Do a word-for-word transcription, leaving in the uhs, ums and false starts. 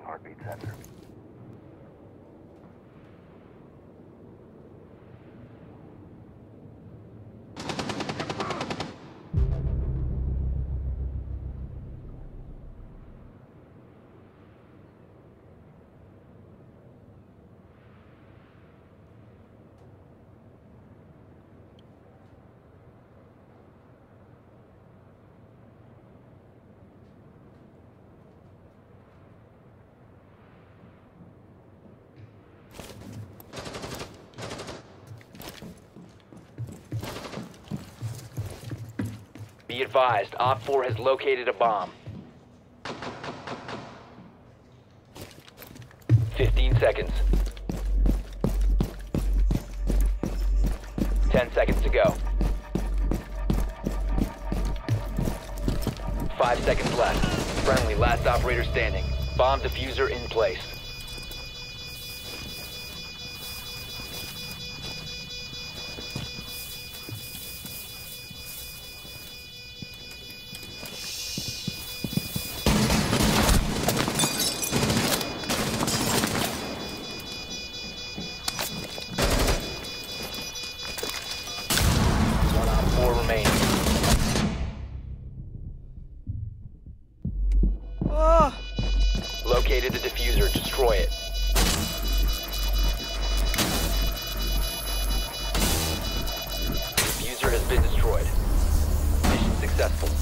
Deploying heartbeat sensor. Be advised, Op four has located a bomb. Fifteen seconds. Ten seconds to go. Five seconds left. Friendly, last operator standing. Bomb diffuser in place. One Op four remaining. Oh. Located the diffuser. Destroy it. Diffuser has been destroyed. Mission successful.